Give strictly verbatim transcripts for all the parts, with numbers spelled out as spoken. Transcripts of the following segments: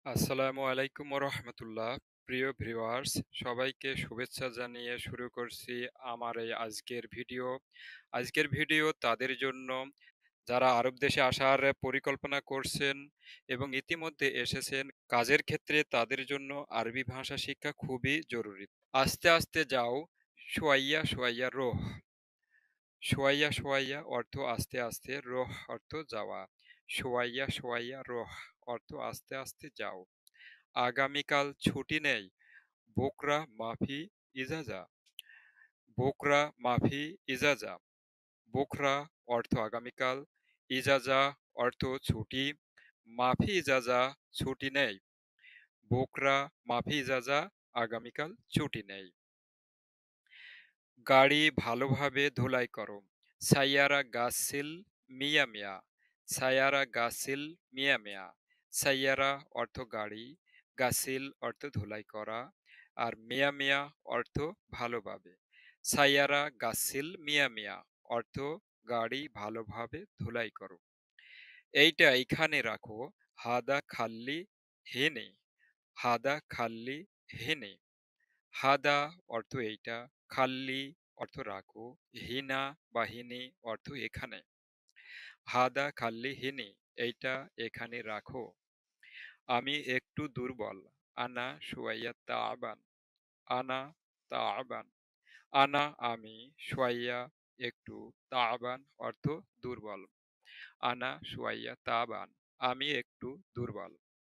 আসসালামু আলাইকুম ওরহমতুল্লাহ। প্রিয় ভিউয়ার্স, সবাইকে শুভেচ্ছা জানিয়ে শুরু করছি আমার এই আজকের ভিডিও। আজকের ভিডিও তাদের জন্য যারা আরব দেশে আসার পরিকল্পনা করছেন এবং ইতিমধ্যে এসেছেন। কাজের ক্ষেত্রে তাদের জন্য আরবি ভাষা শিক্ষা খুবই জরুরি। আস্তে আস্তে যাও, সোয়াইয়া সোয়াইয়া রোহ। সোয়াইয়া সোয়াইয়া অর্থ আস্তে আস্তে, রোহ অর্থ যাওয়া। সোয়াইয়া সোয়াইয়া রোহ অর্থ আস্তে আস্তে যাও। আগামীকাল ছুটি নেই। বোকরা মাফি ইজাজা। বোকরা মাফি ইজাজা। বোকরা অর্থ আগামীকাল, ইজাজা অর্থ ছুটি, মাফি ইজাজা ছুটি নেই। বোকরা মাফি ইজাজা আগামীকাল ছুটি নেই। গাড়ি ভালোভাবে ধুলাই করো। সাইয়ারা গাসিল মিয়া মিয়া। সাইয়ারা গাসিল মিয়া মিয়া। সাইয়ারা অর্থ গাড়ি, গাসিল অর্থ ধুলাই করা, আর মিয়া মিয়া অর্থ ভালোভাবে। সাইয়ারা গাসিল মিয়া মিয়া অর্থ গাড়ি ভালোভাবে ধুলাই করো। এইটা এইখানে রাখো। হাদা খাল্লি হেনে। হাদা খাল্লি হেনে। হাদা অর্থ এইটা, খাল্লি অর্থ রাখো, হিনা বা হিনি অর্থ এখানে। হাদা খাল্লি হিনি, এইটা এখানে রাখো। আমি একটু দুর্বল। আনা শুয়াইয়া তাবান। আনা তাবান। আনা আমি, শুয়াইয়া একটু, তাবান অর্থ দুর্বল। আনা শুয়াইয়া তাবান, আমি একটু দুর্বল।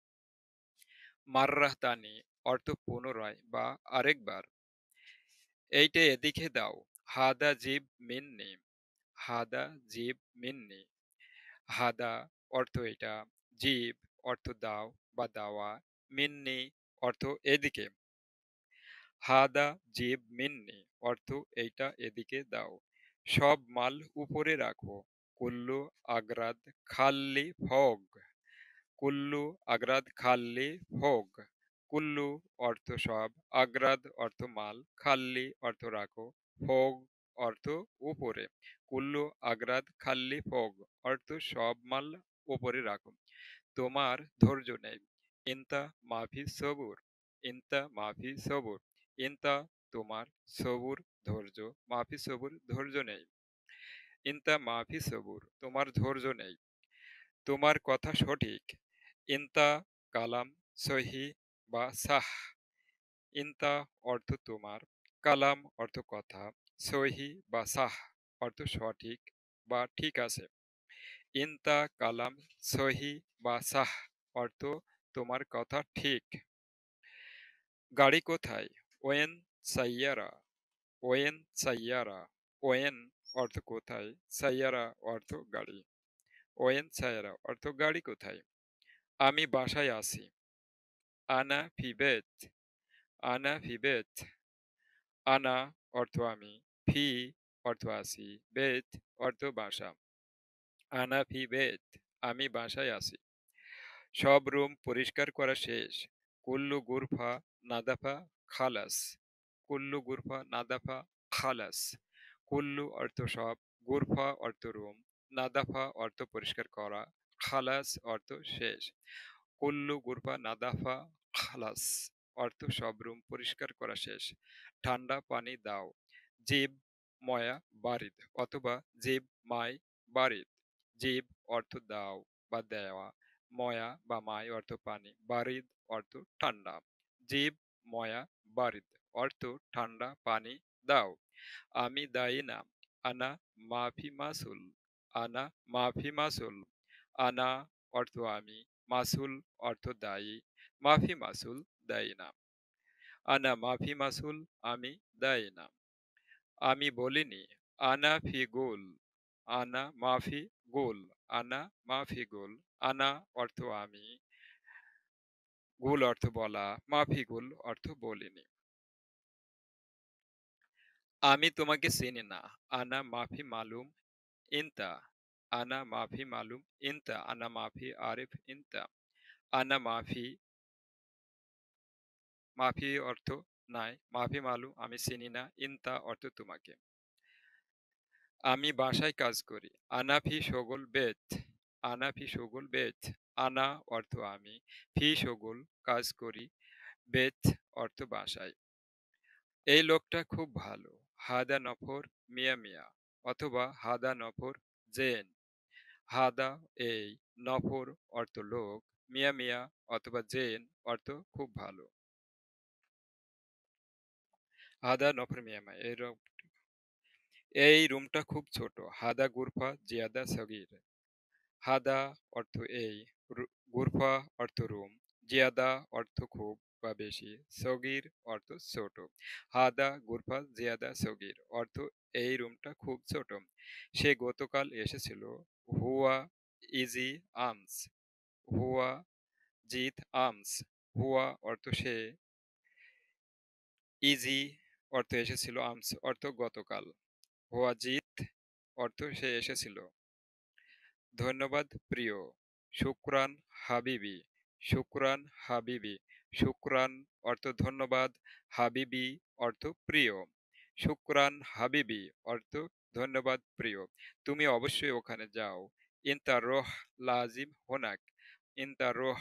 মাররাহতানি অর্থ পুনরায় বা আরেকবার। এইটা এদিকে দাও। হাদা জিব মিন্নি। হাদা জিব মিন্নি। হাদা অর্থ এটা, জিব অর্থ দাও বা দেওয়া, মিন্নি অর্থ এদিকে। হাদা জিব মিন্নি অর্থ এইটা এদিকে দাও। সব মাল উপরে রাখো। কুল্লু আগ্রাদ খাল্লি ফগ। কুল্লু আগ্রাদ খাল্লি ফোগ। কুল্লু অর্থ সব, আগ্রাদ অর্থ মাল, খাল্লি অর্থ রাখো, ফোগ অর্থ উপরে। কুল্লু আগ্রাদ খাল্লি ফোগ অর্থ সব মাল উপরে রাখো। তোমার ধৈর্য নেই। ইনতা মাফি সবুর। ইনতা মাফি সবুর। ইনতা তোমার, সবুর ধৈর্য, মাফি সবুর ধৈর্য নেই। ইনতা মাফি সবুর তোমার ধৈর্য নেই। তোমার কথা সঠিক। ইনতা কালাম সহি বা সাহ। ইনতা অর্থ তোমার, কালাম অর্থ কথা, সহি বা সাহ অর্থ সঠিক বা ঠিক আছে। ইনতা কালাম সহি বা সাহ অর্থ তোমার কথা ঠিক। গাড়ি কোথায়? ওয়েন সাইয়ারা। ওয়েন সাইয়ারা। ওয়েন অর্থ কোথায়, সাইয়ারা অর্থ গাড়ি। ওয়েন সাইয়ারা অর্থ গাড়ি কোথায়। আমি বাসায় আছি। আনা ফিবেত। আনা ফিবেত। আনা অর্থ আমি, ফি অর্থ আছি, বেত অর্থ বাসা। আনা ফি বেত আমি বাসায় আছি। সব রুম পরিষ্কার করা শেষ। কুল্লু গুরফা নাদাফা খালাস। কুল্লু গুরফা নাদাফা খালাস। কুল্লু অর্থ সব, গুরফা অর্থ রুম, নাদাফা অর্থ পরিষ্কার করা, খালাস অর্থ শেষ। কুল্লু গুরফা নাদাফা খালাস অর্থ সব রুম পরিষ্কার করা শেষ। ঠান্ডা পানি দাও। জিব ময়া বারিদ অথবা জিব মাই বারিদ। জিব অর্থ দাও বা দেওয়া, ময়া বা মাই অর্থ পানি, বারিদ অর্থ ঠান্ডা। জিব ময়া বারিদ অর্থ ঠান্ডা পানি দাও। আমি দায়ী না। আনা মাফি মাসুল। আনা মাফি মাসুল। আনা অর্থ আমি, মাসুল অর্থ দায়ী, মাফি মাসুল দায়ী না। আনা মাফি মাসুল আমি দায়ী না। আমি বলিনি। আনা ফি গোল। আনা মাফি গোল। আনা মাফি গোল। আনা অর্থ আমি, গুল অর্থ বলা, মাফি গুল অর্থ বলিনি। আমি তোমাকে চিনি না। আনা মাফি মালুম ইনতা। আনা মাফি মালুম ইনতা। আনা মাফি আরিফ ইনতা। আনা মাফি, মাফি অর্থ নাই, মাফি মালুম আমি চিনি না, ইনতা অর্থ তোমাকে। আমি বাসায় কাজ করি। আনা ফি শগল বেত। আনা ফি শগুল বেত। আনা অর্থ আমি, ফি শগুল কাজ করি, বেত অর্থ বাসায়। এই লোকটা খুব ভালো। হাদা নফর মিয়া মিয়া অথবা হাদা নফর জেন। হাদা এই, নফর অর্থ লোক, মিয়া মিয়া অথবা জেন অর্থ খুব ভালো। হাদা নফর মিয়া মিয়া এই রুম এই রুমটা খুব ছোট। হাদা গুরফা জিয়াদা সগীর। হাদা অর্থ এই, রু- গুরফা অর্থ রুম, জিয়াদা অর্থ খুব বা বেশি, সগীর অর্থ ছোট। হাদা গুরফা জিয়াদা সগীর অর্থ এই রুমটা খুব ছোট। সে গতকাল এসেছিল। হুয়া ইজি আমস। হুয়া জিত আমস। হুয়া অর্থ সে, ইজি অর্থ এসেছিল, আমস অর্থ গতকাল। হুয়া জিত অর্থ সে এসেছিল। ধন্যবাদ প্রিয়। শুকরান হাবিবি। শুকরান হাবিবি। শুকরান অর্থ ধন্যবাদ, হাবিবি অর্থ প্রিয়। শুকরান হাবিবি অর্থ ধন্যবাদ প্রিয়। তুমি অবশ্যই ওখানে যাও। ইনতা রোহ লাজিম হোনাক। ইনতা রোহ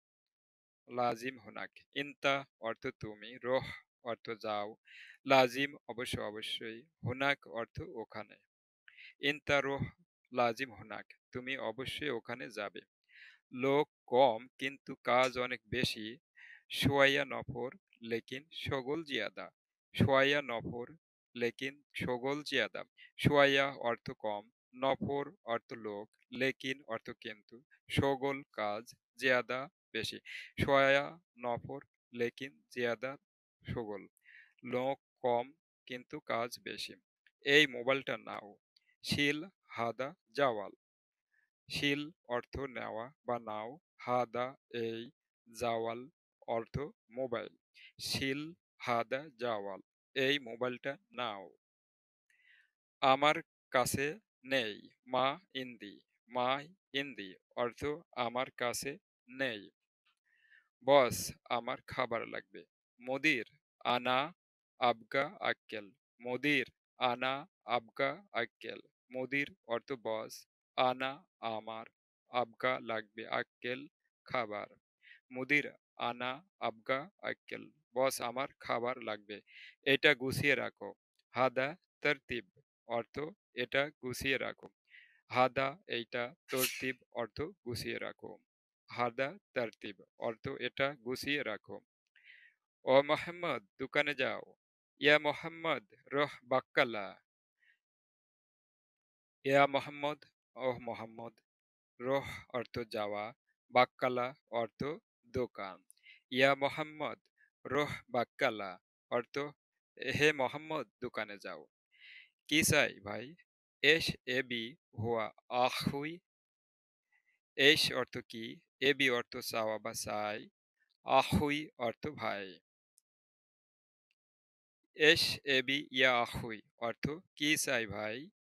লাজিম হোনাক। ইনতা অর্থ তুমি, রোহ অর্থ যাও, লাজিম অবশ্য অবশ্যই, হোনাক অর্থ ওখানে। ইনতা রোহ লাজিম হোনাক, তুমি অবশ্যই ওখানে যাবে। লোক কম কিন্তু কাজ অনেক বেশি। সোয়াইয়া নফর লেকিন শগল জিয়াদা। সোয়াইয়া নফর লেকিন শগল জিয়াদা। সোয়াইয়া অর্থ কম, নফর অর্থ লোক, লেকিন অর্থ কিন্তু, শগল কাজ, জিয়াদা বেশি। সোয়াইয়া নফর লেকিন জিয়াদা শগল। লোক কম কিন্তু কাজ বেশি। এই মোবাইলটা নাও। শিল হাদা জাওয়াল। শিল অর্থ নেওয়া বা নাও, হাদা এই, জাওয়াল অর্থ মোবাইল। শিল হাদা জাওয়াল, এই মোবাইলটা নাও। আমার কাছে নেই। মা ইন্দি। মা ইন্দি অর্থ আমার কাছে নেই। বস আমার খাবার লাগবে। মুদির আনা আবগা আক্কেল। মুদির আনা আবগা আক্কেল। মুদির অর্থ বস, আনা আমার, আবগা লাগবে, আক্কেল খাবার। মুদির আনা আবগা আক্কেল, বস আমার খাবার লাগবে। এটা গুছিয়ে রাখো। হাদা তরতিব অর্থ এটা গুছিয়ে রাখো। হাদা এইটা, তরতিব অর্থ গুছিয়ে রাখো। হাদা তরতিব অর্থ এটা গুছিয়ে রাখো। ও মোহাম্মদ দোকানে যাও। ইয়া মোহাম্মদ রোহ বাক্কালা। ইয়া মোহাম্মদ, ও মোহাম্মদ, রোহ অর্থ যাওয়া, বাক্কালা অর্থ দোকান। ইয়া মোহাম্মদ রোহ বাক্কালা অর্থ হে মোহাম্মদ দোকানে যাও। কি চাই ভাই? এস এবি হুয়া আহুই। এস অর্থ কি, এবি অর্থ চাওয়া বা চাই, আহুই অর্থ ভাই। এস এবি ইয়া আহুই অর্থ কি চাই ভাই।